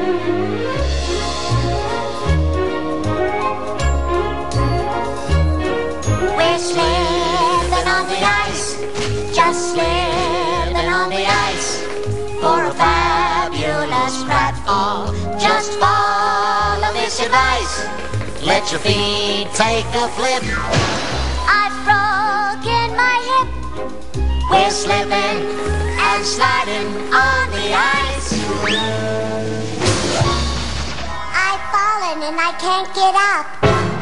We're slipping on the ice, just slipping on the ice, for a fabulous pratfall. Just follow this advice, let your feet take a flip. I've broken my hip. We're slipping and sliding on the ice. I've fallen and I can't get up.